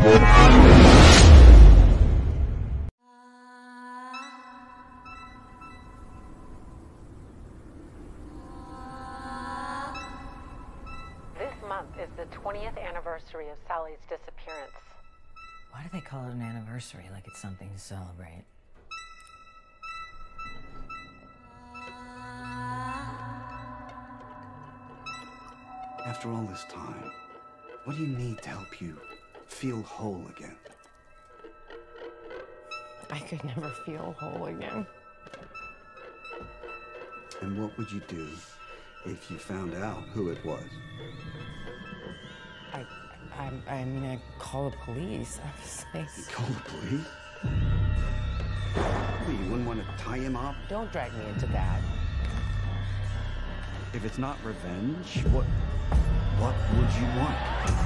This month is the 20th anniversary of Sally's disappearance. Why do they call it an anniversary like it's something to celebrate? After all this time, what do you need to help you feel whole again? I could never feel whole again. And what would you do if you found out who it was? I mean, I'd call the police, obviously. You call the police? Well, you wouldn't want to tie him up? Don't drag me into that. If it's not revenge, what would you want?